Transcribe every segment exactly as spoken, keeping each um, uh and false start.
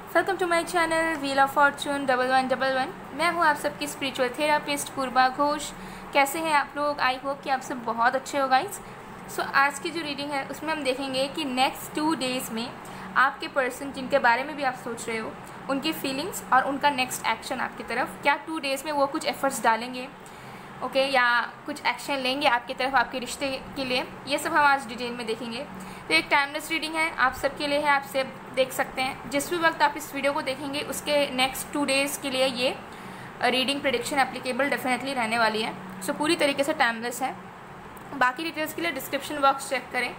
Welcome to my channel wheel of fortune double one double one. मैं हूँ आप सबकी स्पिरिचुअल थेरापिस्ट पूर्वा घोष। कैसे हैं आप लोग? आई होप कि आप सब बहुत अच्छे हो गाइस। सो आज की जो रीडिंग है उसमें हम देखेंगे कि नेक्स्ट टू डेज़ में आपके पर्सन जिनके बारे में भी आप सोच रहे हो उनकी फीलिंग्स और उनका नेक्स्ट एक्शन आपकी तरफ, क्या टू डेज़ में वो कुछ एफर्ट्स डालेंगे ओके okay, या कुछ एक्शन लेंगे आपकी तरफ आपके रिश्ते के लिए। ये सब हम आज डिटेल में देखेंगे। तो एक टाइमलेस रीडिंग है, आप सबके लिए है, आप सब देख सकते हैं। जिस भी वक्त आप इस वीडियो को देखेंगे उसके नेक्स्ट टू डेज़ के लिए ये रीडिंग प्रेडिक्शन एप्लीकेबल डेफिनेटली रहने वाली है। सो so, पूरी तरीके से टाइमलेस है। बाकी डिटेल्स के लिए डिस्क्रिप्शन बॉक्स चेक करें।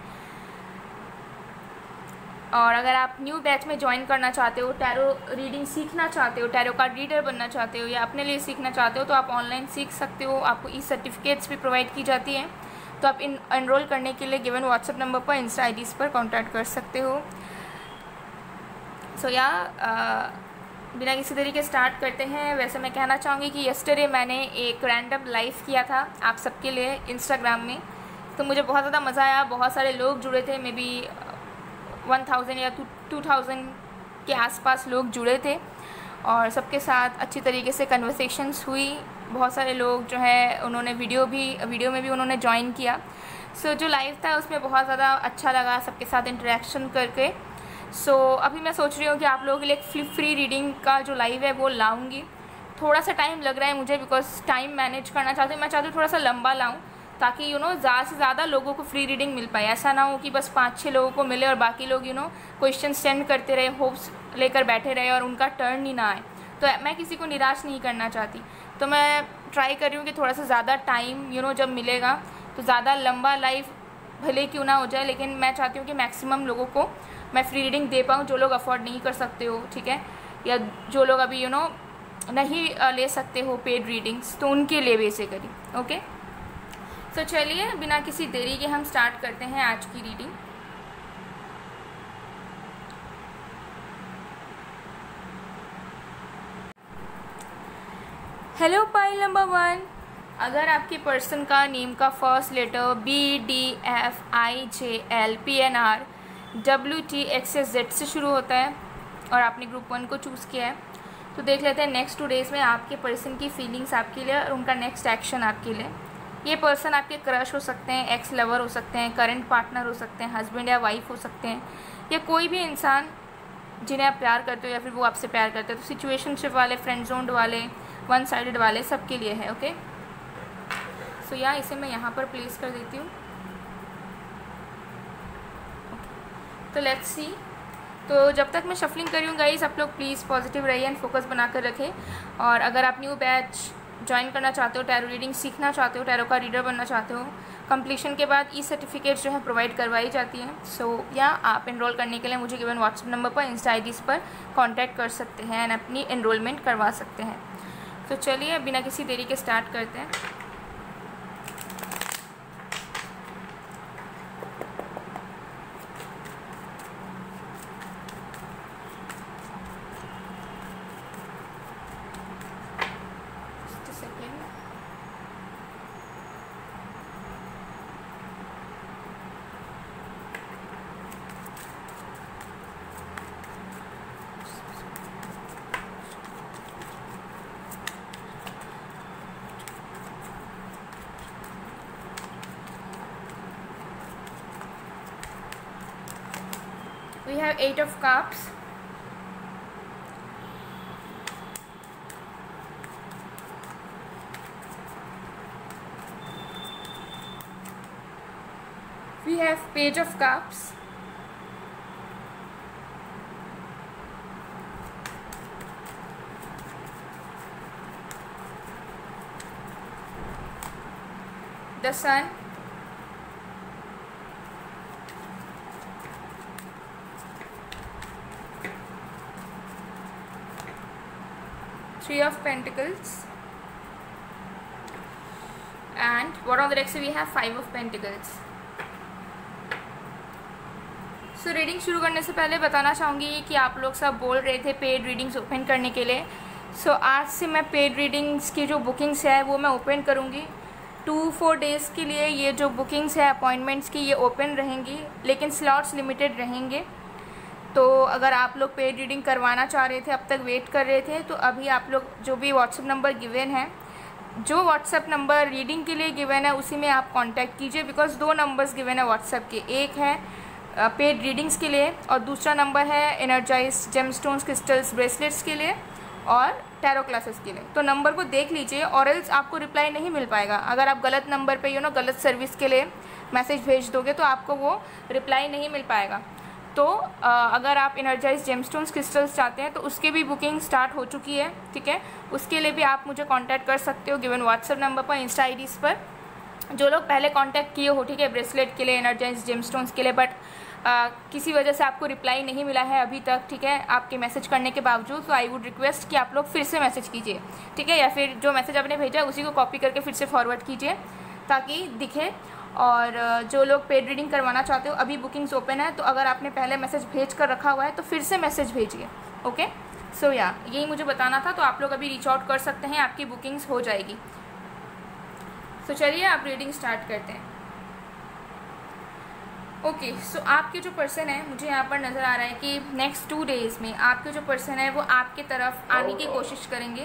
और अगर आप न्यू बैच में ज्वाइन करना चाहते हो, टैरो रीडिंग सीखना चाहते हो, टैरो कार्ड रीडर बनना चाहते हो या अपने लिए सीखना चाहते हो तो आप ऑनलाइन सीख सकते हो। आपको ई सर्टिफिकेट्स भी प्रोवाइड की जाती हैं। तो आप इन एनरोल करने के लिए गिवन व्हाट्सएप नंबर पर, इंस्टा आई डीज़ पर कॉन्टैक्ट कर सकते हो। सो so, या बिना किसी तरीके स्टार्ट करते हैं। वैसे मैं कहना चाहूँगी कि यस्टरडे मैंने एक रैंडम लाइव किया था आप सबके लिए इंस्टाग्राम में, तो मुझे बहुत ज़्यादा मज़ा आया। बहुत सारे लोग जुड़े थे, मे बी वन थाउजेंड या टू थाउजेंड के आसपास लोग जुड़े थे और सबके साथ अच्छी तरीके से कन्वर्सेशंस हुई। बहुत सारे लोग जो है उन्होंने वीडियो भी वीडियो में भी उन्होंने ज्वाइन किया। सो so, जो लाइव था उसमें बहुत ज़्यादा अच्छा लगा सबके साथ इंटरेक्शन करके। सो so, अभी मैं सोच रही हूँ कि आप लोगों के लिए एक फ्लिप फ्री रीडिंग का जो लाइव है वो लाऊंगी। थोड़ा सा टाइम लग रहा है मुझे बिकॉज टाइम मैनेज करना चाहती हूँ। मैं चाहती हूँ थोड़ा सा लंबा लाऊं ताकि यू नो ज़्यादा से ज़्यादा लोगों को फ्री रीडिंग मिल पाए। ऐसा ना हो कि बस पाँच छः लोगों को मिले और बाकी लोग यू नो क्वेश्चन सेंड करते रहे, होप्स लेकर बैठे रहे और उनका टर्न ही ना आए। तो मैं किसी को निराश नहीं करना चाहती। तो मैं ट्राई कर रही हूँ कि थोड़ा सा ज़्यादा टाइम यू नो जब मिलेगा तो ज़्यादा लंबा लाइव भले क्यों ना हो जाए, लेकिन मैं चाहती हूँ कि मैक्सिमम लोगों को मैं फ्री रीडिंग दे पाऊँ जो लोग अफोर्ड नहीं कर सकते हो, ठीक है, या जो लोग अभी यू नो नहीं ले सकते हो पेड रीडिंग्स, तो उनके लिए बेसिकली ओके। सो चलिए बिना किसी देरी के हम स्टार्ट करते हैं आज की reading. Hello pile number one. अगर आपके पर्सन का नेम का first letter B D F I J L P N R W T X S Z से शुरू होता है और आपने ग्रुप वन को चूज़ किया है, तो देख लेते हैं नेक्स्ट टू डेज़ में आपके पर्सन की फीलिंग्स आपके लिए और उनका नेक्स्ट एक्शन आपके लिए। ये पर्सन आपके क्रश हो सकते हैं, एक्स लवर हो सकते हैं, करंट पार्टनर हो सकते हैं, हस्बैंड या वाइफ हो सकते हैं, या कोई भी इंसान जिन्हें आप प्यार करते हो या फिर वो आपसे प्यार करते हो। तो सिचुएशनशिप वाले, फ्रेंड जोन वाले, वन साइडेड वाले, सबके लिए है ओके। सो या इसे मैं यहाँ पर प्लेस कर देती हूँ। तो लेट्स सी। तो जब तक मैं शफलिंग कर रही हूँ गाइस, आप लोग प्लीज़ पॉजिटिव रहिए एंड फोकस बनाकर रखें। और अगर आप न्यू बैच ज्वाइन करना चाहते हो, टैरो रीडिंग सीखना चाहते हो, टैरो का रीडर बनना चाहते हो, कंप्लीशन के बाद ई सर्टिफिकेट जो है प्रोवाइड करवाई जाती है। सो so, या आप एनरोल करने के लिए मुझे गिवन व्हाट्सएप नंबर पर, इंस्टा आई डीज़ पर कांटेक्ट कर सकते हैं एंड अपनी एनरोलमेंट करवा सकते हैं। तो so, चलिए बिना किसी देरी के स्टार्ट करते हैं। We have eight of cups, we have page of cups, the sun, three of pentacles, and bottom of the deck से we have five of pentacles. So so, reading शुरू करने से पहले बताना चाहूँगी कि आप लोग सब बोल रहे थे पेड रीडिंग्स ओपन करने के लिए। सो so, आज से मैं पेड रीडिंग्स की जो बुकिंग्स है वो मैं ओपन करूँगी। टू फोर डेज़ के लिए ये जो बुकिंग्स है अपॉइंटमेंट्स की ये ओपन रहेंगी, लेकिन स्लॉट्स लिमिटेड रहेंगे। तो अगर आप लोग पेड रीडिंग करवाना चाह रहे थे, अब तक वेट कर रहे थे, तो अभी आप लोग जो भी व्हाट्सएप नंबर गिवन है, जो व्हाट्सएप नंबर रीडिंग के लिए गिवन है उसी में आप कांटेक्ट कीजिए, बिकॉज दो नंबर्स गिवन है व्हाट्सएप के, एक है पेड रीडिंग्स के लिए और दूसरा नंबर है एनर्जाइज जेमस्टोन्स क्रिस्टल्स ब्रेसलेट्स के लिए और टैरो क्लासेस के लिए। तो नंबर को देख लीजिए और एल्स आपको रिप्लाई नहीं मिल पाएगा। अगर आप गलत नंबर पे यू नो गलत सर्विस के लिए मैसेज भेज दोगे तो आपको वो रिप्लाई नहीं मिल पाएगा। तो अगर आप एनर्जाइज जेमस्टोन्स क्रिस्टल्स चाहते हैं तो उसके भी बुकिंग स्टार्ट हो चुकी है, ठीक है। उसके लिए भी आप मुझे कांटेक्ट कर सकते हो गिवन व्हाट्सएप नंबर पर, इंस्टा आईडीज़ पर। जो लोग पहले कांटेक्ट किए हो, ठीक है, ब्रेसलेट के लिए, एनर्जाइज जेमस्टोन्स के लिए, बट आ, किसी वजह से आपको रिप्लाई नहीं मिला है अभी तक, ठीक है, आपके मैसेज करने के बावजूद, तो आई वुड रिक्वेस्ट कि आप लोग फिर से मैसेज कीजिए, ठीक है, या फिर जो मैसेज आपने भेजा उसी को कॉपी करके फिर से फॉरवर्ड कीजिए ताकि दिखे। और जो लोग पेड रीडिंग करवाना चाहते हो, अभी बुकिंग्स ओपन है, तो अगर आपने पहले मैसेज भेज कर रखा हुआ है तो फिर से मैसेज भेजिए, ओके। सो या यही मुझे बताना था, तो आप लोग अभी रीच आउट कर सकते हैं, आपकी बुकिंग्स हो जाएगी। सो चलिए आप रीडिंग स्टार्ट करते हैं। ओके okay, सो so आपके जो पर्सन है, मुझे यहाँ पर नज़र आ रहा है कि नेक्स्ट टू डेज़ में आपके जो पर्सन है वो आपके तरफ आने की कोशिश करेंगे।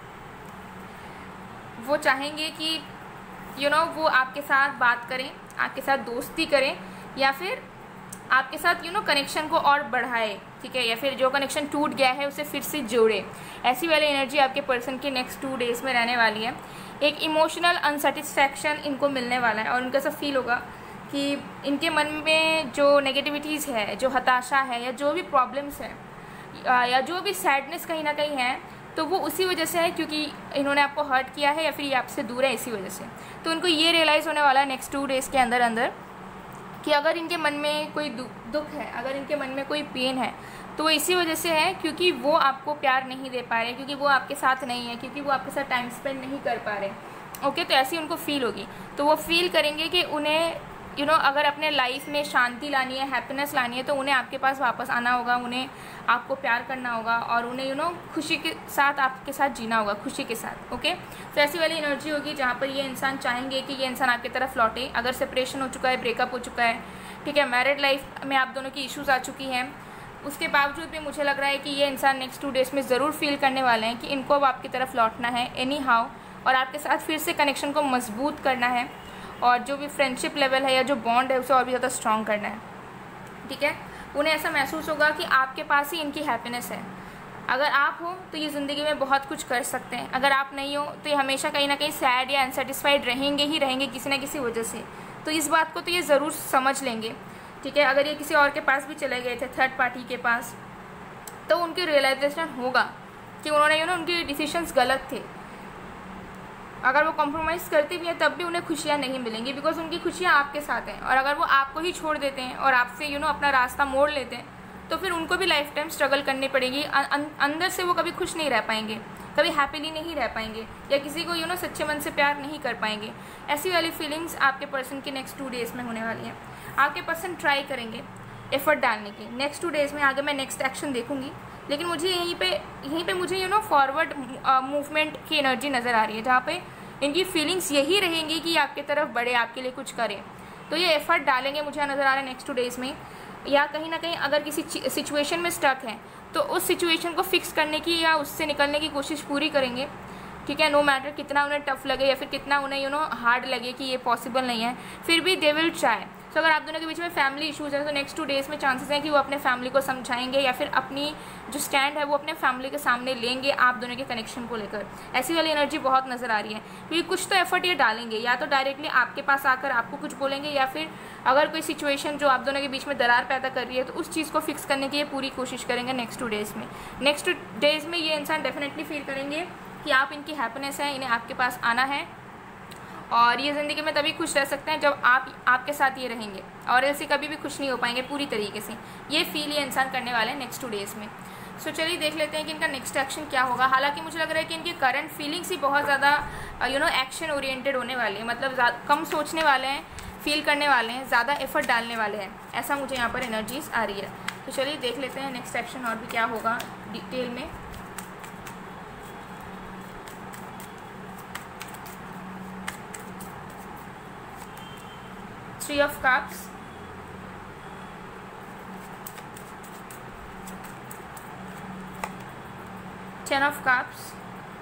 वो चाहेंगे कि यू you नो know, वो आपके साथ बात करें, आपके साथ दोस्ती करें, या फिर आपके साथ यू नो कनेक्शन को और बढ़ाए, ठीक है, या फिर जो कनेक्शन टूट गया है उसे फिर से जोड़े। ऐसी वाली एनर्जी आपके पर्सन की नेक्स्ट टू डेज़ में रहने वाली है। एक इमोशनल अनसेटिस्फैक्शन इनको मिलने वाला है और उनका ऐसा फील होगा कि इनके मन में जो नेगेटिविटीज़ है, जो हताशा है, या जो भी प्रॉब्लम्स है, या जो भी सैडनेस कहीं ना कहीं है, तो वो उसी वजह से है क्योंकि इन्होंने आपको हर्ट किया है या फिर ये आपसे दूर है, इसी वजह से। तो उनको ये रियलाइज़ होने वाला है नेक्स्ट टू डेज़ के अंदर अंदर कि अगर इनके मन में कोई दुख है, अगर इनके मन में कोई पेन है, तो वो इसी वजह से है क्योंकि वो आपको प्यार नहीं दे पा रहे, क्योंकि वो आपके साथ नहीं है, क्योंकि वो आपके साथ टाइम स्पेंड नहीं कर पा रहे, ओके। तो ऐसी उनको फील होगी। तो वो फील करेंगे कि उन्हें यू नो अगर अपने लाइफ में शांति लानी है, हैप्पीनेस लानी है, तो उन्हें आपके पास वापस आना होगा, उन्हें आपको प्यार करना होगा और उन्हें यू नो खुशी के साथ आपके साथ जीना होगा, खुशी के साथ, ओके। तो ऐसी वाली एनर्जी होगी जहाँ पर ये इंसान चाहेंगे कि ये इंसान आपकी तरफ लौटे। अगर सेपरेशन हो चुका है, ब्रेकअप हो चुका है, ठीक है, मैरिड लाइफ में आप दोनों की इश्यूज़ आ चुकी हैं, उसके बावजूद भी मुझे लग रहा है कि ये इंसान नेक्स्ट टू डेज़ में ज़रूर फील करने वाले हैं कि इनको अब आपकी तरफ लौटना है एनी हाउ, और आपके साथ फिर से कनेक्शन को मजबूत करना है, और जो भी फ्रेंडशिप लेवल है या जो बॉन्ड है उसे और भी ज़्यादा स्ट्रॉन्ग करना है, ठीक है। उन्हें ऐसा महसूस होगा कि आपके पास ही इनकी हैप्पीनेस है। अगर आप हो तो ये ज़िंदगी में बहुत कुछ कर सकते हैं, अगर आप नहीं हो तो ये हमेशा कहीं ना कहीं सैड या अनसेटिस्फाइड रहेंगे ही रहेंगे किसी न किसी वजह से। तो इस बात को तो ये ज़रूर समझ लेंगे, ठीक है। अगर ये किसी और के पास भी चले गए थे, थर्ड पार्टी के पास, तो उनकी रियलाइजेशन होगा कि उन्होंने यू नो उनके डिसीजंस गलत थे। अगर वो कॉम्प्रोमाइज़ करते भी हैं तब भी उन्हें खुशियाँ नहीं मिलेंगी, बिकॉज उनकी खुशियाँ आपके साथ हैं। और अगर वो आपको ही छोड़ देते हैं और आपसे यू नो अपना रास्ता मोड़ लेते हैं, तो फिर उनको भी लाइफ टाइम स्ट्रगल करनी पड़ेगी। अं, अंदर से वो कभी खुश नहीं रह पाएंगे, कभी हैप्पीली नहीं रह पाएंगे, या किसी को यू नो सच्चे मन से प्यार नहीं कर पाएंगे। ऐसी वाली फीलिंग्स आपके पर्सन की नेक्स्ट टू डेज़ में होने वाली हैं। आपके पर्सन ट्राई करेंगे एफर्ट डालने की नेक्स्ट टू डेज़ में। आगे मैं नेक्स्ट एक्शन देखूंगी, लेकिन मुझे यहीं पे यहीं पे मुझे यू नो फॉरवर्ड मूवमेंट की एनर्जी नज़र आ रही है, जहाँ पे इनकी फीलिंग्स यही रहेंगी कि आपकी तरफ बढ़े, आपके लिए कुछ करें। तो ये एफर्ट डालेंगे, मुझे नज़र आ रहा है नेक्स्ट टू डेज़ में। या कहीं ना कहीं अगर किसी सिचुएशन में स्टक हैं तो उस सिचुएशन को फिक्स करने की या उससे निकलने की कोशिश पूरी करेंगे, ठीक है। नो मैटर कितना उन्हें टफ लगे या फिर कितना उन्हें यू नो हार्ड लगे कि ये पॉसिबल नहीं है, फिर भी दे विल ट्राई। सो अगर आप दोनों के बीच में फैमिली इश्यूज़ है तो नेक्स्ट टू डेज़ में चांसेस हैं कि वो अपने फैमिली को समझाएंगे या फिर अपनी जो स्टैंड है वो अपने फैमिली के सामने लेंगे आप दोनों के कनेक्शन को लेकर। ऐसी वाली एनर्जी बहुत नज़र आ रही है, क्योंकि कुछ तो एफर्ट ये डालेंगे, या तो डायरेक्टली आपके पास आकर आपको कुछ बोलेंगे, या फिर अगर कोई सिचुएशन जो आप दोनों के बीच में दरार पैदा कर रही है तो उस चीज़ को फिक्स करने की ये पूरी कोशिश करेंगे नेक्स्ट टू डेज़ में। नेक्स्ट टू डेज़ में ये इंसान डेफिनेटली फील करेंगे कि आप इनकी हैप्पीनेस है, इन्हें आपके पास आना है, और ये ज़िंदगी में तभी खुश रह सकते हैं जब आप आपके साथ ये रहेंगे, और ऐसे कभी भी खुश नहीं हो पाएंगे पूरी तरीके से। ये फील ये इंसान करने वाले हैं नेक्स्ट टू डेज़ में। सो so, चलिए देख लेते हैं कि इनका नेक्स्ट एक्शन क्या होगा। हालांकि मुझे लग रहा है कि इनकी करंट फीलिंग्स ही बहुत ज़्यादा यू नो एक्शन ओरिएंटेड होने वाली है, मतलब कम सोचने वाले हैं, फील करने वाले हैं, ज़्यादा एफर्ट डालने वाले हैं, ऐसा मुझे यहाँ पर एनर्जीज आ रही है। तो चलिए देख लेते हैं नेक्स्ट एक्शन और भी क्या होगा डिटेल में। Three of cups, ten of cups,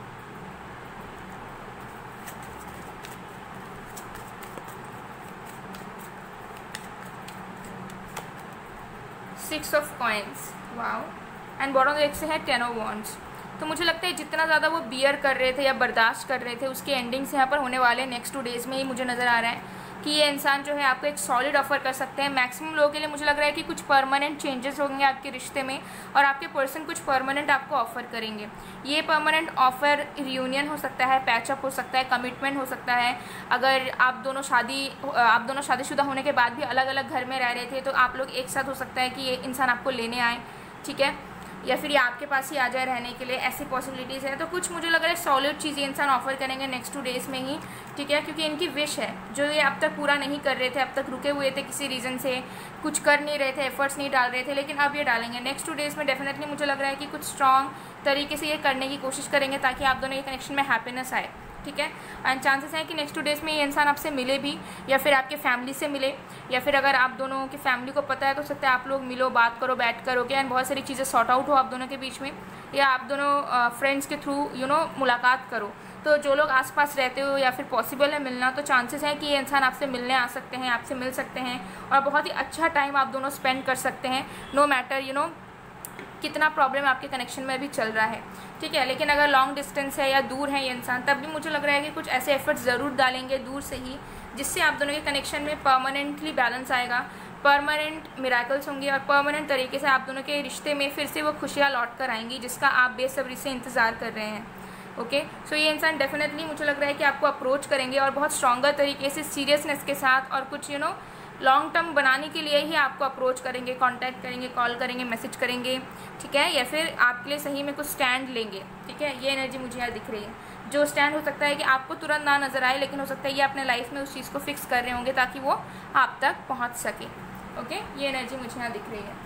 six of coins, wow, and bottom एक से है टेन ऑफ वॉन्ड्स। तो मुझे लगता है जितना ज़्यादा वो बियर कर रहे थे या बर्दाश्त कर रहे थे उसके एंडिंग्स यहाँ पर होने वाले नेक्स्ट टू डेज़ में ही मुझे नज़र आ रहा है कि ये इंसान जो है आपको एक सॉलिड ऑफर कर सकते हैं। मैक्सिमम लोगों के लिए मुझे लग रहा है कि कुछ परमानेंट चेंजेस होंगे आपके रिश्ते में और आपके पर्सन कुछ परमानेंट आपको ऑफर करेंगे। ये परमानेंट ऑफर रियूनियन हो सकता है, पैचअप हो सकता है, कमिटमेंट हो सकता है। अगर आप दोनों शादी आप दोनों शादीशुदा होने के बाद भी अलग अलग घर में रह रहे थे तो आप लोग एक साथ हो सकता है कि ये इंसान आपको लेने आए, ठीक है, या फिर ये आपके पास ही आ जाए रहने के लिए, ऐसी पॉसिबिलिटीज़ है। तो कुछ मुझे लग रहा है सॉलिड चीज़ें इंसान ऑफर करेंगे नेक्स्ट टू डेज़ में ही, ठीक है, क्योंकि इनकी विश है जो ये अब तक पूरा नहीं कर रहे थे, अब तक रुके हुए थे किसी रीज़न से, कुछ कर नहीं रहे थे, एफर्ट्स नहीं डाल रहे थे, लेकिन अब ये डालेंगे नेक्स्ट टू डेज़ में। डेफिनेटली मुझे लग रहा है कि कुछ स्ट्रॉन्ग तरीके से ये करने की कोशिश करेंगे ताकि आप दोनों के कनेक्शन में हैप्पीनेस आए, ठीक है। एंड चांसेस हैं कि नेक्स्ट टू डेज़ में ये इंसान आपसे मिले भी या फिर आपके फैमिली से मिले, या फिर अगर आप दोनों की फैमिली को पता है तो सकता है आप लोग मिलो, बात करो, बैठ करो के, एंड बहुत सारी चीज़ें सॉर्ट आउट हो आप दोनों के बीच में, या आप दोनों फ्रेंड्स के थ्रू यू नो मुलाकात करो। तो जो लोग आसपास रहते हो या फिर पॉसिबल है मिलना, तो चांसेस हैं कि ये इंसान आपसे मिलने आ सकते हैं, आपसे मिल सकते हैं और बहुत ही अच्छा टाइम आप दोनों स्पेंड कर सकते हैं, नो मैटर यू नो कितना प्रॉब्लम आपके कनेक्शन में अभी चल रहा है, ठीक है। लेकिन अगर लॉन्ग डिस्टेंस है या दूर है ये इंसान, तब भी मुझे लग रहा है कि कुछ ऐसे एफर्ट्स ज़रूर डालेंगे दूर से ही जिससे आप दोनों के कनेक्शन में परमानेंटली बैलेंस आएगा, परमानेंट मिराकल्स होंगे और परमानेंट तरीके से आप दोनों के रिश्ते में फिर से वो खुशियाँ लौट कर आएंगी जिसका आप बेसब्री से इंतज़ार कर रहे हैं। ओके, सो ये इंसान डेफिनेटली मुझे लग रहा है कि आपको अप्रोच करेंगे और बहुत स्ट्रॉन्गर तरीके से, सीरियसनेस के साथ और कुछ यू नो लॉन्ग टर्म बनाने के लिए ही आपको अप्रोच करेंगे, कांटेक्ट करेंगे, कॉल करेंगे, मैसेज करेंगे, ठीक है, या फिर आपके लिए सही में कुछ स्टैंड लेंगे, ठीक है। ये एनर्जी मुझे यहाँ दिख रही है, जो स्टैंड हो सकता है कि आपको तुरंत ना नज़र आए, लेकिन हो सकता है ये अपने लाइफ में उस चीज़ को फिक्स कर रहे होंगे ताकि वो आप तक पहुँच सके। ओके, ये एनर्जी मुझे यहाँ दिख रही है।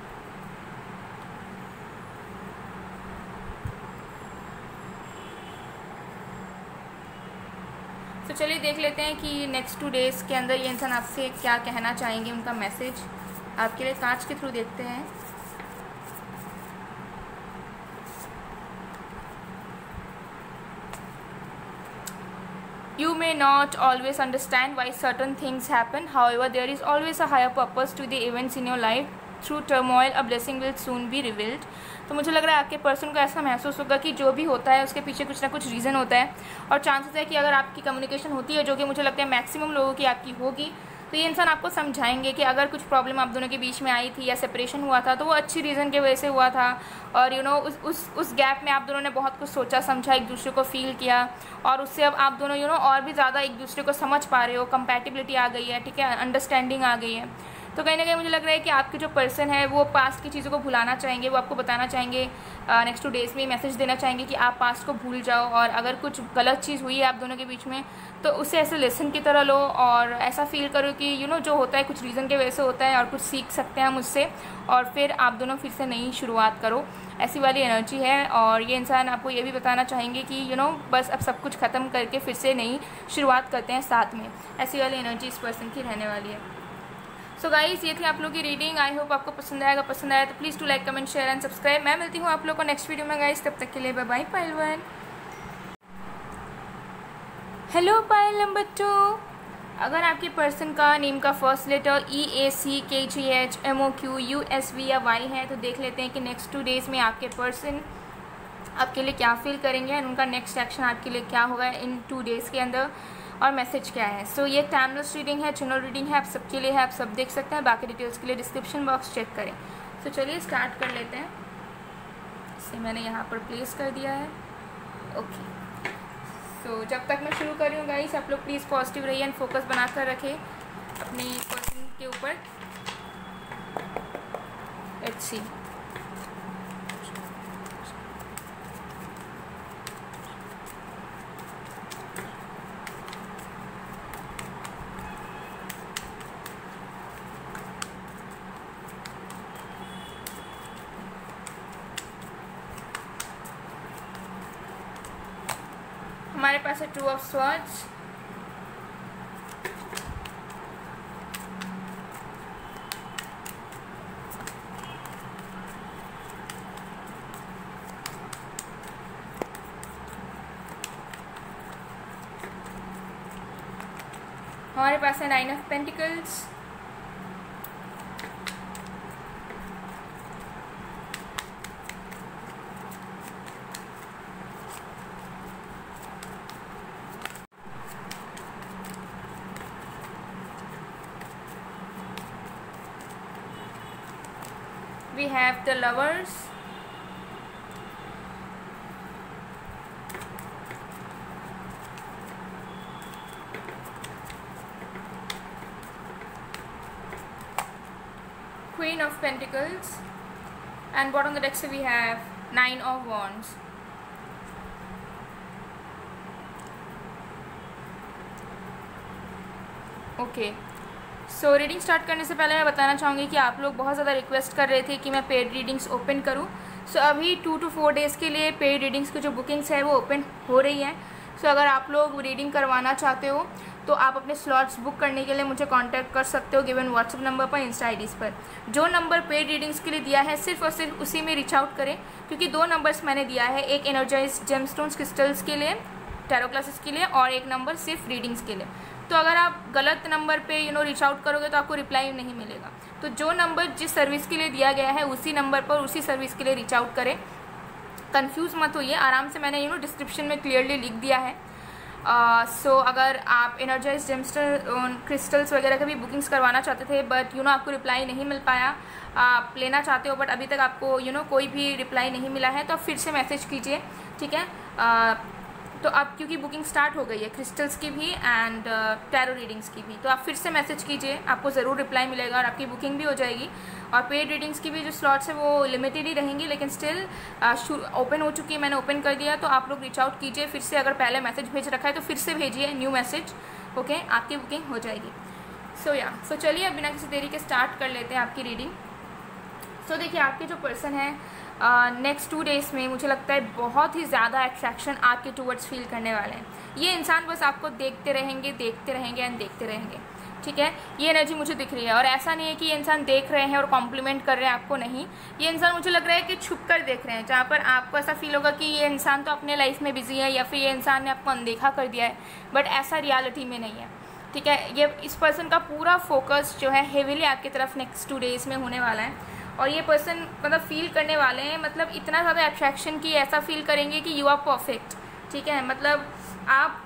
तो चलिए देख लेते हैं कि नेक्स्ट टू डेज़ के अंदर ये इंसान आपसे क्या कहना चाहेंगे, उनका मैसेज आपके लिए कांच के थ्रू देखते हैं। You may not always understand why certain things happen. However, there is always a higher purpose to the events in your life. Through turmoil, a blessing will soon be revealed. तो मुझे लग रहा है आपके person को ऐसा महसूस होगा कि जो भी होता है उसके पीछे कुछ ना कुछ रीज़न होता है, और चांसेस है कि अगर आपकी कम्युनिकेशन होती है, जो कि मुझे लगता है मैक्सिमम लोगों की आपकी होगी, तो ये इंसान आपको समझाएंगे कि अगर कुछ प्रॉब्लम आप दोनों के बीच में आई थी या सेपरेशन हुआ था तो वो अच्छी रीज़न की वजह से हुआ था, और यू नो उस उस उस गैप में आप दोनों ने बहुत कुछ सोचा समझा, एक दूसरे को फील किया, और उससे अब आप दोनों यू नो और भी ज़्यादा एक दूसरे को समझ पा रहे हो, कंपैटिबिलिटी आ गई है, ठीक है, अंडरस्टैंडिंग आ गई है। तो कहीं ना कहीं मुझे लग रहा है कि आपके जो पर्सन है वो पास्ट की चीज़ों को भुलाना चाहेंगे, वो आपको बताना चाहेंगे, नेक्स्ट टू डेज़ में मैसेज देना चाहेंगे कि आप पास्ट को भूल जाओ, और अगर कुछ गलत चीज़ हुई है आप दोनों के बीच में तो उसे ऐसे लेसन की तरह लो और ऐसा फील करो कि यू नो जो होता है कुछ रीज़न के वजह से होता है और कुछ सीख सकते हैं हम उससे, और फिर आप दोनों फिर से नई शुरुआत करो, ऐसी वाली एनर्जी है। और ये इंसान आपको ये भी बताना चाहेंगे कि यू नो बस अब सब कुछ ख़त्म करके फिर से नई शुरुआत करते हैं साथ में, ऐसी वाली एनर्जी इस पर्सन की रहने वाली है। सो गाइस, ये थी आप लोगों की रीडिंग। आई होप आपको पसंद आएगा, पसंद आया तो please to like, comment, share and subscribe. मैं मिलती हूँ आप लोगों को नेक्स्ट वीडियो में गाइस, तब तक के लिए bye bye pile one. Hello pile number two, अगर आपके पर्सन का नेम का first letter E A C K G H M O Q U S V या वाई है तो देख लेते हैं कि नेक्स्ट टू डेज़ में आपके पर्सन आपके लिए क्या फील करेंगे एंड उनका नेक्स्ट एक्शन आपके लिए क्या होगा इन टू डेज़ के अंदर, और मैसेज क्या है। सो so, ये टाइमलेस रीडिंग है, जनरल रीडिंग है, आप सबके लिए है, आप सब देख सकते हैं। बाकी डिटेल्स के लिए डिस्क्रिप्शन बॉक्स चेक करें। सो so, चलिए स्टार्ट कर लेते हैं। इसे मैंने यहाँ पर प्लेस कर दिया है। ओके, सो so, जब तक मैं शुरू कर रही हूँ गाइस, आप लोग प्लीज़ पॉजिटिव रहिए एंड फोकस बनाकर रखें अपने पर्सन के ऊपर। लेट्स सी, हमारे पास है टू ऑफ स्वॉर्ड्स, हमारे पास है nine of pentacles, we have the lovers, queen of pentacles, and bottom of the deck we have nine of wands. Okay so reading start करने से पहले मैं बताना चाहूँगी कि आप लोग बहुत ज़्यादा रिक्वेस्ट कर रहे थे कि मैं पेड रीडिंग्स ओपन करूँ। सो so, अभी टू टू फोर डेज़ के लिए पेड रीडिंग्स की जो बुकिंग्स है वो ओपन हो रही हैं। सो so, अगर आप लोग रीडिंग करवाना चाहते हो तो आप अपने स्लॉट्स बुक करने के लिए मुझे कांटेक्ट कर सकते हो गिवन व्हाट्सएप नंबर पर, इंस्टा आईडीज़ पर। जो नंबर पेड रीडिंग्स के लिए दिया है सिर्फ और सिर्फ उसी में रीच आउट करें, क्योंकि दो नंबर्स मैंने दिया है, एक एनर्जाइज जेमस्टोन्स क्रिस्टल्स के लिए, टैरो क्लासेस के लिए, और एक नंबर सिर्फ रीडिंग्स के लिए। तो अगर आप गलत नंबर पे यू नो रीच आउट करोगे तो आपको रिप्लाई नहीं मिलेगा। तो जो नंबर जिस सर्विस के लिए दिया गया है उसी नंबर पर उसी सर्विस के लिए रीच आउट करें। कंफ्यूज मत होइए, आराम से मैंने यू नो डिस्क्रिप्शन में क्लियरली लिख दिया है। सो uh, so, अगर आप एनर्जाइज जेमस्टोन क्रिस्टल्स वगैरह का भी बुकिंग्स करवाना चाहते थे बट यू नो आपको रिप्लाई नहीं मिल पाया, आप लेना चाहते हो बट अभी तक आपको यू नो कोई भी रिप्लाई नहीं मिला है, तो आप फिर से मैसेज कीजिए, ठीक है। uh, तो अब क्योंकि बुकिंग स्टार्ट हो गई है क्रिस्टल्स की भी एंड टैरो रीडिंग्स की भी, तो आप फिर से मैसेज कीजिए, आपको ज़रूर रिप्लाई मिलेगा और आपकी बुकिंग भी हो जाएगी। और पेड रीडिंग्स की भी जो स्लॉट्स है वो लिमिटेड ही रहेंगी, लेकिन स्टिल ओपन हो चुकी है, मैंने ओपन कर दिया। तो आप लोग रीच आउट कीजिए फिर से, अगर पहले मैसेज भेज रखा है तो फिर से भेजिए न्यू मैसेज, ओके, आपकी बुकिंग हो जाएगी। सो या सो चलिए अब बिना किसी देरी के स्टार्ट कर लेते हैं आपकी रीडिंग। सो so, देखिए आपके जो पर्सन है नेक्स्ट टू डेज़ में मुझे लगता है बहुत ही ज़्यादा अट्रैक्शन आपके टूवर्ड्स फील करने वाले हैं। ये इंसान बस आपको देखते रहेंगे देखते रहेंगे एंड देखते रहेंगे, ठीक है। ये एनर्जी मुझे दिख रही है और ऐसा नहीं है कि ये इंसान देख रहे हैं और कॉम्प्लीमेंट कर रहे हैं आपको, नहीं, ये इंसान मुझे लग रहा है कि छुप कर देख रहे हैं, जहाँ पर आपको ऐसा फील होगा कि ये इंसान तो अपने लाइफ में बिजी है या फिर ये इंसान ने आपको अनदेखा कर दिया है, बट ऐसा रियलिटी में नहीं है, ठीक है। ये इस पर्सन का पूरा फोकस जो है हेविली आपकी तरफ नेक्स्ट टू डेज़ में होने वाला है और ये पर्सन मतलब फील करने वाले हैं, मतलब इतना ज़्यादा अट्रैक्शन की ऐसा फील करेंगे कि यू आर परफेक्ट, ठीक है। मतलब आप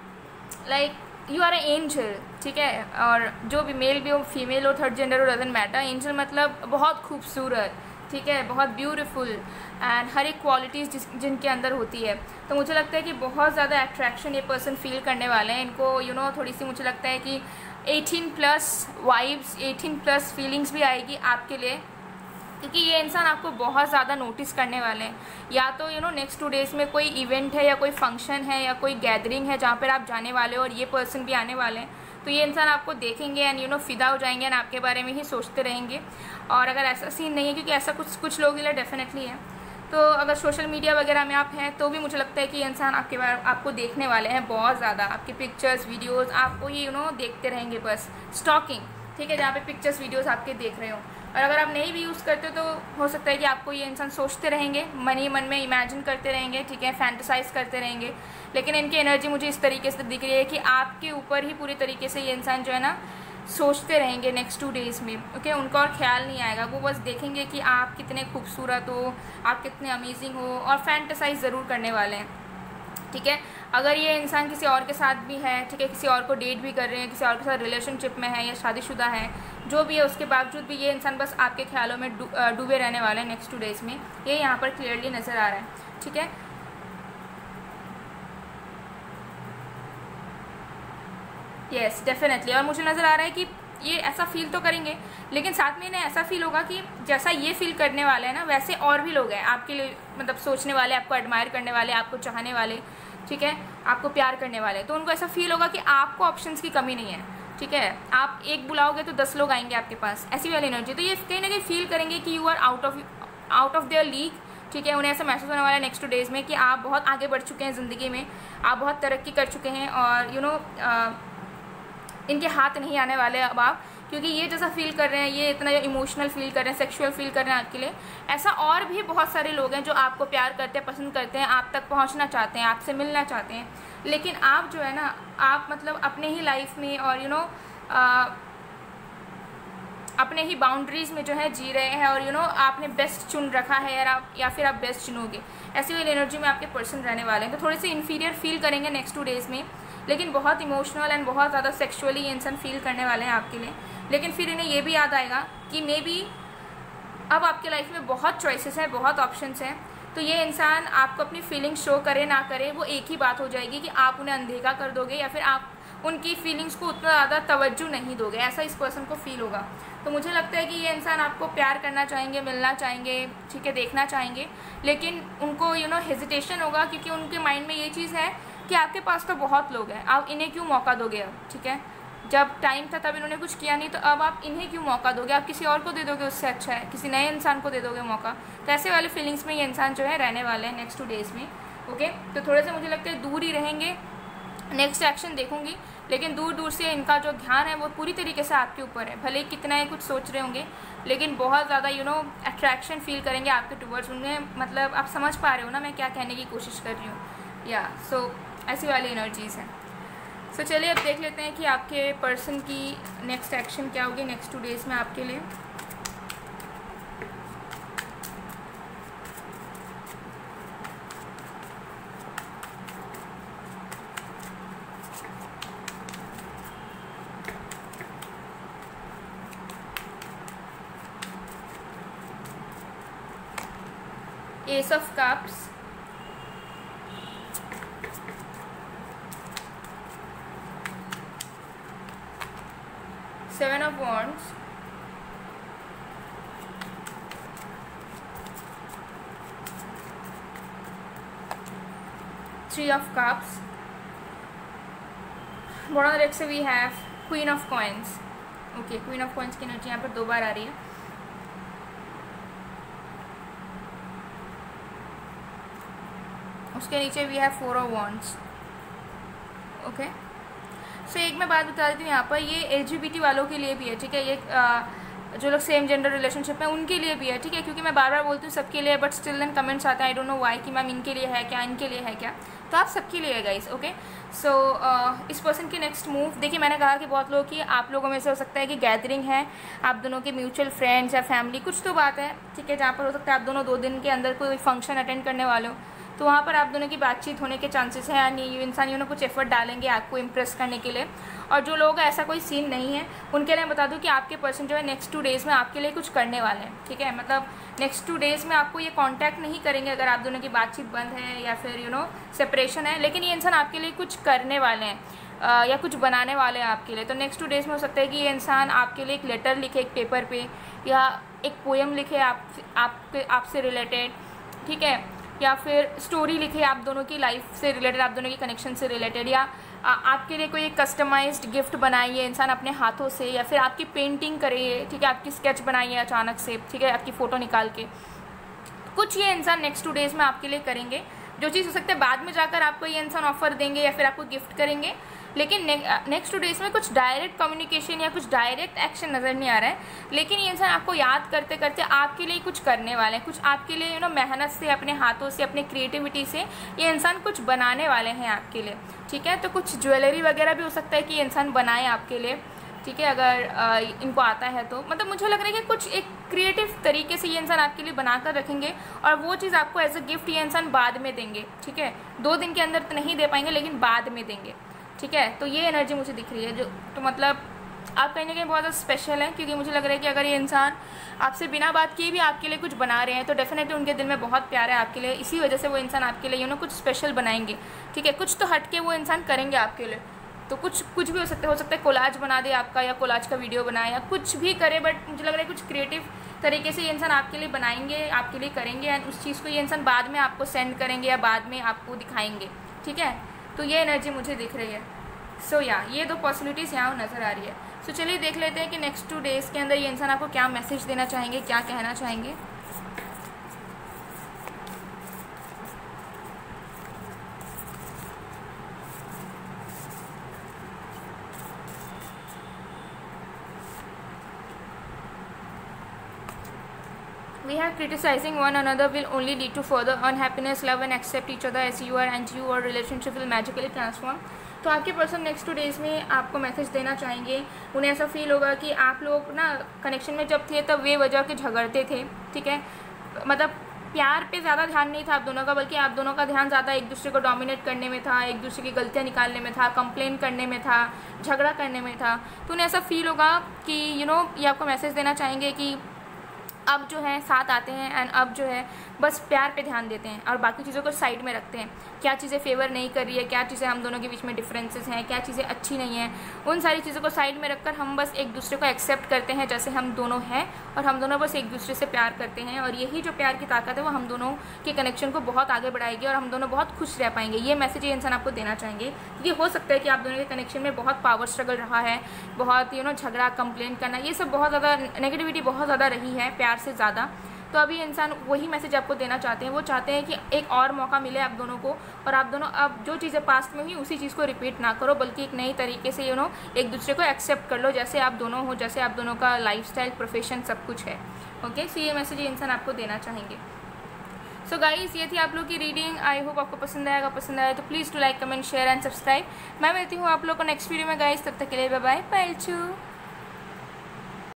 like you are a angel, ठीक है। और जो भी मेल भी हो, फीमेल हो, थर्ड जेंडर हो, डजंट मैटर, एंजल मतलब बहुत खूबसूरत, ठीक है, बहुत ब्यूटीफुल एंड हर एक क्वालिटीज़ जिस जिनके अंदर होती है। तो मुझे लगता है कि बहुत ज़्यादा अट्रैक्शन ये पर्सन फील करने वाले हैं। इनको यू नो थोड़ी सी मुझे लगता है कि eighteen plus vibes, eighteen plus feelings भी आएगी आपके लिए, क्योंकि ये इंसान आपको बहुत ज़्यादा नोटिस करने वाले हैं। या तो you know next two days में कोई इवेंट है या कोई फंक्शन है या कोई गैदरिंग है जहाँ पर आप जाने वाले हो और ये पर्सन भी आने वाले हैं, तो ये इंसान आपको देखेंगे एंड यू नो फिदा हो जाएंगे एंड आपके बारे में ही सोचते रहेंगे। और अगर ऐसा सीन नहीं है, क्योंकि ऐसा कुछ कुछ लोगों के लिए डेफिनेटली है, तो अगर सोशल मीडिया वगैरह में आप हैं तो भी मुझे लगता है कि ये इंसान आपके बारे आपको देखने वाले हैं बहुत ज़्यादा, आपके पिक्चर्स वीडियोज़ आपको ये यू नो देखते रहेंगे, बस स्टॉकिंग, ठीक है, जहाँ पे पिक्चर्स वीडियोस आपके देख रहे हो। और अगर आप नहीं भी यूज़ करते हो तो हो सकता है कि आपको ये इंसान सोचते रहेंगे, मन ही मन में इमेजिन करते रहेंगे, ठीक है, फैंटेसाइज करते रहेंगे। लेकिन इनकी एनर्जी मुझे इस तरीके से दिख रही है कि आपके ऊपर ही पूरी तरीके से ये इंसान जो है ना सोचते रहेंगे नेक्स्ट टू डेज़ में, ओके। उनको और ख्याल नहीं आएगा, वो बस देखेंगे कि आप कितने खूबसूरत हो, आप कितने अमेजिंग हो, और फैंटेसाइज ज़रूर करने वाले हैं, ठीक है। अगर ये इंसान किसी और के साथ भी है, ठीक है, किसी और को डेट भी कर रहे हैं, किसी और के साथ रिलेशनशिप में है या शादीशुदा है, जो भी है, उसके बावजूद भी ये इंसान बस आपके ख्यालों में डूबे रहने वाले हैं नेक्स्ट टू डेज़ में, ये यहाँ पर क्लियरली नज़र आ रहा है, ठीक है। यस डेफिनेटली, और मुझे नज़र आ रहा है कि ये ऐसा फील तो करेंगे, लेकिन साथ में इन्हें ऐसा फील होगा कि जैसा ये फील करने वाले हैं ना वैसे और भी लोग हैं आपके लिए, मतलब सोचने वाले, आपको एडमायर करने वाले, आपको चाहने वाले, ठीक है, आपको प्यार करने वाले। तो उनको ऐसा फील होगा कि आपको ऑप्शंस की कमी नहीं है, ठीक है, आप एक बुलाओगे तो दस लोग आएंगे आपके पास, ऐसी वाली एनर्जी। तो ये कहीं ना कहीं फील करेंगे कि you are out of out of their league, ठीक है। उन्हें ऐसा महसूस होने वाला है नेक्स्ट टू डेज़ में कि आप बहुत आगे बढ़ चुके हैं ज़िंदगी में, आप बहुत तरक्की कर चुके हैं और यू नो इनके हाथ नहीं आने वाले अब आप, क्योंकि ये जैसा फील कर रहे हैं, ये इतना इमोशनल फील कर रहे हैं, सेक्सुअल फील कर रहे हैं आपके लिए, ऐसा और भी बहुत सारे लोग हैं जो आपको प्यार करते हैं, पसंद करते हैं, आप तक पहुंचना चाहते हैं, आपसे मिलना चाहते हैं। लेकिन आप जो है ना, आप मतलब अपने ही लाइफ में और यू नो आ, अपने ही बाउंड्रीज़ में जो है जी रहे हैं, और यू you नो know, आपने बेस्ट चुन रखा है यार आप, या फिर आप बेस्ट चुनोगे, ऐसी वाली एनर्जी में आपके पर्सन रहने वाले हैं। तो थोड़े से इन्फीरियर फील करेंगे नेक्स्ट टू डेज़ में, लेकिन बहुत इमोशनल एंड बहुत ज़्यादा सेक्सुअली ये इंसान फील करने वाले हैं आपके लिए। लेकिन फिर इन्हें ये भी याद आएगा कि मे बी अब आपके लाइफ में बहुत चॉइसेस हैं, बहुत ऑप्शंस हैं, तो ये इंसान आपको अपनी फीलिंग्स शो करे ना करे वो एक ही बात हो जाएगी कि आप उन्हें अनदेखा कर दोगे या फिर आप उनकी फीलिंग्स को उतना ज़्यादा तवज्जो नहीं दोगे, ऐसा इस पर्सन को फील होगा। तो मुझे लगता है कि ये इंसान आपको प्यार करना चाहेंगे, मिलना चाहेंगे, ठीक है, देखना चाहेंगे, लेकिन उनको यू नो हेजिटेशन होगा, क्योंकि उनके माइंड में ये चीज़ है कि आपके पास तो बहुत लोग हैं, आप इन्हें क्यों मौका दोगे अब, ठीक है, जब टाइम था तब इन्होंने कुछ किया नहीं, तो अब आप इन्हें क्यों मौका दोगे, आप किसी और को दे दोगे, उससे अच्छा है किसी नए इंसान को दे दोगे मौका। तो ऐसे वाले फीलिंग्स में ये इंसान जो है रहने वाले हैं नेक्स्ट टू डेज़ में। ओके, तो थोड़े से मुझे लगता है दूर ही रहेंगे, नेक्स्ट एक्शन देखूंगी, लेकिन दूर दूर से इनका जो ध्यान है वो पूरी तरीके से आपके ऊपर है। भले कितना ही कुछ सोच रहे होंगे, लेकिन बहुत ज़्यादा यू नो अट्रैक्शन फील करेंगे आपके टूवर्ड्स, उन्हें मतलब आप समझ पा रहे हो ना मैं क्या कहने की कोशिश कर रही हूँ, या सो ऐसी वाली एनर्जीज़ हैं। सो चलिए अब देख लेते हैं कि आपके पर्सन की नेक्स्ट एक्शन क्या होगी नेक्स्ट टू डेज़ में आपके लिए। Ace of Cups, Seven of Wands, Three of Cups, bottom deck से we have Queen of Coins। Okay, Queen of Coins की एनर्जी यहाँ पर दो बार आ रही है। उसके नीचे we have four of wands. Okay, so एक मैं बात बता देती हूँ यहाँ पर, ये एलजीबीटी वालों के लिए भी है, ठीक है, ये आ, जो लोग सेम जेंडर रिलेशनशिप में उनके लिए भी है, ठीक है, क्योंकि मैं बार बार बोलती हूँ सबके लिए, बट स्टिल देन कमेंट्स आते हैं आई डोंट नो व्हाई कि मैम इनके लिए है क्या, इनके लिए है क्या, तो आप सबके लिए है गाइस। ओके, सो इस पर्सन के नेक्स्ट मूव देखिए, मैंने कहा कि बहुत लोग की आप लोगों में से हो सकता है कि गैदरिंग है, आप दोनों के म्यूचुअल फ्रेंड्स या फैमिली कुछ तो बात है, ठीक है, जहाँ पर हो सकता है आप दोनों दो दिन के अंदर कोई फंक्शन अटेंड करने वाले हो, तो वहाँ पर आप दोनों की बातचीत होने के चांसेस हैं, यानी ये इंसान यू नो कुछ एफर्ट डालेंगे आपको इम्प्रेस करने के लिए। और जो लोग ऐसा कोई सीन नहीं है उनके लिए मैं बता दूं कि आपके पर्सन जो है नेक्स्ट टू डेज़ में आपके लिए कुछ करने वाले हैं, ठीक है, मतलब नेक्स्ट टू डेज़ में आपको ये कांटेक्ट नहीं करेंगे अगर आप दोनों की बातचीत बंद है या फिर यू नो सेपरेशन है, लेकिन ये इंसान आपके लिए कुछ करने वाले हैं आ, या कुछ बनाने वाले हैं आपके लिए। तो नेक्स्ट टू डेज़ में हो सकता है कि ये इंसान आपके लिए एक लेटर लिखे एक पेपर पे, या एक पोएम लिखे आप आपके आपसे रिलेटेड, ठीक है, या फिर स्टोरी लिखे आप दोनों की लाइफ से रिलेटेड, आप दोनों की कनेक्शन से रिलेटेड, या आ, आपके लिए कोई कस्टमाइज्ड गिफ्ट बनाइए इंसान अपने हाथों से, या फिर आपकी पेंटिंग करिए, ठीक है, आपकी स्केच बनाइए अचानक से, ठीक है, आपकी फ़ोटो निकाल के, कुछ ये इंसान नेक्स्ट टू डेज़ में आपके लिए करेंगे। जो चीज़ हो सकता है बाद में जाकर आपको ये इंसान ऑफर देंगे या फिर आपको गिफ्ट करेंगे, लेकिन नेक्स्ट टू डेज़ में कुछ डायरेक्ट कम्युनिकेशन या कुछ डायरेक्ट एक्शन नज़र नहीं आ रहा है, लेकिन ये इंसान आपको याद करते करते आपके लिए कुछ करने वाले हैं, कुछ आपके लिए यू नो मेहनत से, अपने हाथों से, अपने क्रिएटिविटी से ये इंसान कुछ बनाने वाले हैं आपके लिए, ठीक है। तो कुछ ज्वेलरी वगैरह भी हो सकता है कि ये इंसान बनाए आपके लिए, ठीक है, अगर आ, इनको आता है तो, मतलब मुझे लग रहा है कि कुछ एक क्रिएटिव तरीके से ये इंसान आपके लिए बनाकर रखेंगे और वो चीज़ आपको एज अ गिफ्ट ये इंसान बाद में देंगे, ठीक है, दो दिन के अंदर तो नहीं दे पाएंगे लेकिन बाद में देंगे, ठीक है। तो ये एनर्जी मुझे दिख रही है, जो तो मतलब आप कहीं ना कहीं बहुत ज़्यादा स्पेशल है, क्योंकि मुझे लग रहा है कि अगर ये इंसान आपसे बिना बात किए भी आपके लिए कुछ बना रहे हैं तो डेफिनेटली उनके दिल में बहुत प्यार है आपके लिए, इसी वजह से वो इंसान आपके लिए यू नो कुछ स्पेशल बनाएंगे, ठीक है, कुछ तो हट के वो इंसान करेंगे आपके लिए। तो कुछ कुछ भी हो सकता है हो सकता है कोलाज बना दे आपका, या कोलाज का वीडियो बनाए, या कुछ भी करे, बट मुझे लग रहा है कुछ क्रिएटिव तरीके से ये इंसान आपके लिए बनाएंगे, आपके लिए करेंगे, एंड उस चीज़ को ये इंसान बाद में आपको सेंड करेंगे या बाद में आपको दिखाएंगे, ठीक है। तो ये एनर्जी मुझे दिख रही है। सो so, या yeah, ये दो पॉसिबिलिटीज़ यहाँ नज़र आ रही है। सो so, चलिए देख लेते हैं कि नेक्स्ट टू डेज़ के अंदर ये इंसान आपको क्या मैसेज देना चाहेंगे, क्या कहना चाहेंगे। We have criticizing one another will only lead to further unhappiness, love and accept each other as you are, and your relationship will magically transform. तो आपके पर्सन नेक्स्ट टू डेज़ में आपको मैसेज देना चाहेंगे। उन्हें ऐसा फील होगा कि आप लोग ना कनेक्शन में जब थे तब वे वजह के झगड़ते थे, ठीक है, मतलब प्यार पे ज़्यादा ध्यान नहीं था आप दोनों का, बल्कि आप दोनों का ध्यान ज़्यादा एक दूसरे को डोमिनेट करने में था, एक दूसरे की गलतियाँ निकालने में था, कंप्लेन करने में था, झगड़ा करने में था। तो उन्हें ऐसा फील होगा कि यू नो ये आपको मैसेज देना चाहेंगे कि अब जो है साथ आते हैं एंड अब जो है बस प्यार पे ध्यान देते हैं और बाकी चीज़ों को साइड में रखते हैं। क्या चीज़ें फेवर नहीं कर रही है, क्या चीज़ें हम दोनों के बीच में डिफरेंसेस हैं, क्या चीज़ें अच्छी नहीं हैं, उन सारी चीज़ों को साइड में रखकर हम बस एक दूसरे को एक्सेप्ट करते हैं जैसे हम दोनों हैं, और हम दोनों बस एक दूसरे से प्यार करते हैं। और यही जो प्यार की ताकत है वो हम दोनों के कनेक्शन को बहुत आगे बढ़ाएगी और हम दोनों बहुत खुश रह पाएंगे। ये मैसेज ये इंसान आपको देना चाहेंगे। ये हो सकता है कि आप दोनों के कनेक्शन में बहुत पावर स्ट्रगल रहा है, बहुत यू नो झगड़ा, कंप्लेन करना, ये सब बहुत ज़्यादा नेगेटिविटी बहुत ज़्यादा रही है प्यार से ज़्यादा। तो अभी इंसान वही मैसेज आपको देना चाहते हैं। वो चाहते हैं कि एक और मौका मिले आप दोनों को, और आप दोनों अब जो चीज़ें पास्ट में हुई उसी चीज़ को रिपीट ना करो, बल्कि एक नई तरीके से यू नो एक दूसरे को एक्सेप्ट कर लो जैसे आप दोनों हो, जैसे आप दोनों का लाइफस्टाइल, प्रोफेशन सब कुछ है। ओके, सो ये मैसेज ये इंसान आपको देना चाहेंगे। सो गाइस, ये थी आप लोग की रीडिंग। आई होप आपको पसंद आएगा। पसंद आया तो please to like, comment, share and subscribe. मैं मिलती हूँ आप लोग को नेक्स्ट वीडियो में गाइस। तब तक के लिए बाय बाय, बाय।